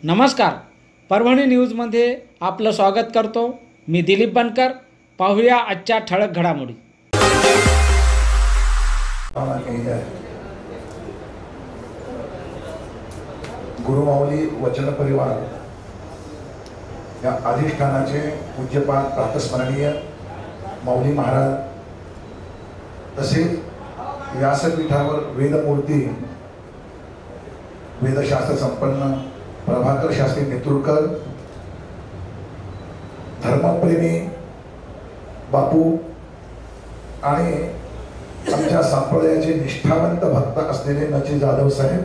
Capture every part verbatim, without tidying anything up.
नमस्कार, परभणी न्यूजमध्ये आपलं स्वागत करतो। मी दिलीप बनकर। पाहूया आजच्या ठळक घडामोडी। गुरुमाऊली वचन परिवार या अधिष्ठानाचे पूज्यपाद प्रातस्मरणीय माऊली महाराज तसेच व्यासपीठावर वेदमूर्ती वेदशास्त्र संपन्न प्रभाकर शास्त्री नेतृत्वकर, धर्मप्रेमी बापू आणि आमच्या संप्रदायाचे निष्ठावंत भक्त असलेले नची जाधव साहेब,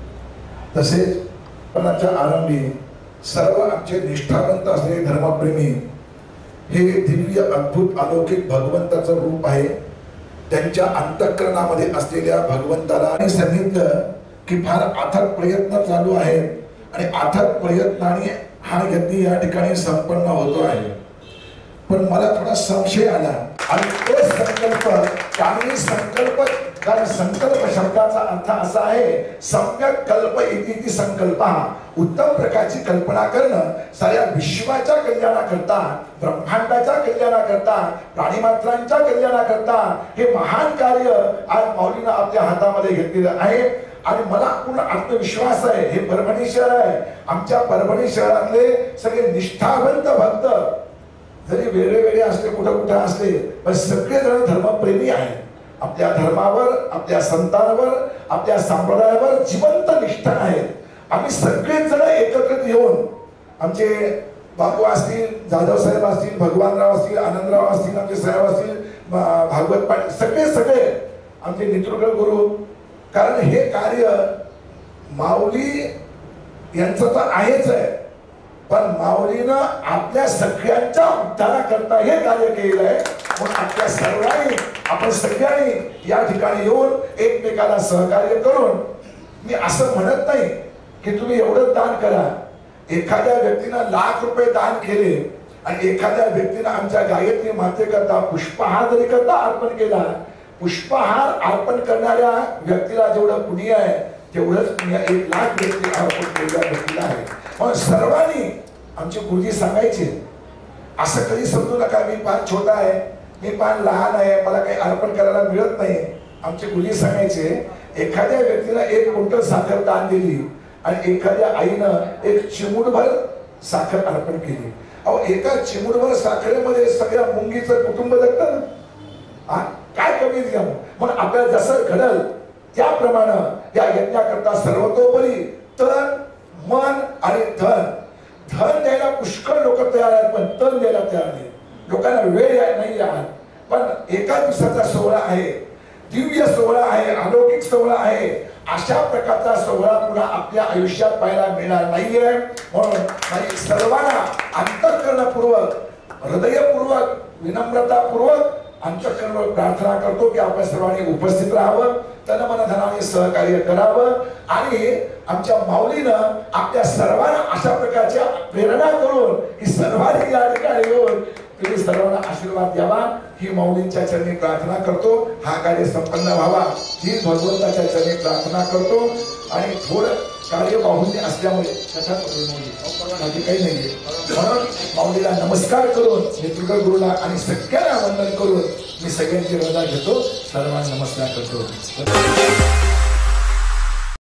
तसेच पणाच्या आरंभी सर्व आमचे निष्ठावंत असलेले धर्मप्रेमी हे दिव्य अद्भुत अलौकिक भगवंताचं रूप आहे। त्यांच्या अंतःकरणामध्ये असलेल्या भगवंताला सांगितलं की फार अथक प्रयत्न चालू आहेत आणि अथक प्रयत्नाने हा यज्ञ या ठिकाणी संपन्न होतो आहे। पण मला थोडा संशय आला आणि तो संकल्प त्याने संकल्प कारण संकल्प शब्दाचा अर्थ असा आहे सम्यक कल्प इति संकल्पा, उत्तम प्रकारची कल्पना करणं, साऱ्या विश्वाच्या कल्याणाकरता, ब्रह्मांडाच्या कल्याणाकरता, प्राणीमात्रांच्या कल्याणाकरता हे महान कार्य आज माऊलीने आपल्या हातामध्ये घेतलेलं आहे। आणि मला पूर्ण आत्मविश्वास आहे, हे परभणी शहर आहे, आमच्या परभणी शहरातले सगळे निष्ठावंत भक्त जरी वेगळे वेगळे असले, कुठं कुठं असले, पण सगळे जण धर्मप्रेमी आहेत। आपल्या धर्मावर, आपल्या संतांवर, आपल्या संप्रदायावर जिवंत निष्ठा आहेत। आम्ही सगळेच जण एकत्रित येऊन आमचे बापू असतील, जाधव साहेब असतील, भगवानराव असतील, आनंदराव असतील, आमचे साहेब असतील, भागवत पाटील, सगळे सगळे आमचे नेतृत्व गुरु, कारण हे कार्य माऊली यांचं तर आहेच आहे, पण माऊलीनं आपल्या सगळ्यांच्या उद्धाराकरता हे कार्य केलेलं आहे। म्हणून आपल्या सर्वांनी, आपण सगळ्यांनी या ठिकाणी येऊन एकमेकाला सहकार्य करून, मी असं म्हणत नाही की तुम्ही एवढं दान करा। एखाद्या व्यक्तीनं लाख रुपये दान केले आणि एखाद्या व्यक्तीनं आमच्या गायत्री मातेकरता पुष्पहार जरी करता अर्पण केला, पुष्पहार अर्पण करणाऱ्या व्यक्तीला जेवढं पुण्य आहे तेवढंच पुण्य एक लाख व्यक्ती अर्पण केलेल्या व्यक्तीला आहे। म्हणून सर्वांनी, आमचे गुरुजी सांगायचे असं कधी समजू नका मी फार छोटा आहे, मी फार लहान आहे, मला काही अर्पण करायला मिळत नाही। आमचे गुरुजी सांगायचे एखाद्या व्यक्तीला एक क्विंटल साखर दान दिली आणि एखाद्या आईनं एक चिमूटभर साखर अर्पण केली, अहो एका चिमूटभर साखरेमध्ये सगळ्या मुंगीचं कुटुंब जगतं ना, काय कमी द्या। म्हणून आपल्याला जसं घडल त्याप्रमाणे या यज्ञाकरता सर्वतोपरी तन, मन आणि धन, धन द्यायला पुष्कळ लोक तयार आहेत, पण तन द्यायला तयार नाही, लोकांना वेळ नाही आहे। पण एका दिवसाचा सोहळा आहे, दिव्य सोहळा आहे, अलौकिक सोहळा आहे, अशा प्रकारचा सोहळा पुन्हा आपल्या आयुष्यात पाहायला मिळणार नाहीये। म्हणून सर्वांना अंतःकरणपूर्वक, हृदयपूर्वक, विनम्रतापूर्वक अंतःकरणावर प्रार्थना करतो की आपण सर्वांनी उपस्थित राहावं, तन मन धनाने सहकार्य करावं आणि आमच्या माऊलीनं आपल्या सर्वांना अशा प्रकारच्या प्रेरणा करून ही सर्वांनी या ठिकाणी येऊन तुम्ही सर्वांना आशीर्वाद द्यावा ही माऊलींच्या चरणी प्रार्थना करतो। हा कार्य संपन्न व्हावा ही भगवंताच्या चरणी प्रार्थना करतो। आणि थोडं कार्य बाहुल्य असल्यामुळे बाकी काही नाहीये, म्हणून माऊलीला नमस्कार करून, नेतृत्व गुरुला आणि सगळ्यांना वंदन करून मी सगळ्यांची रजा घेतो, सर्वांना नमस्कार करतो।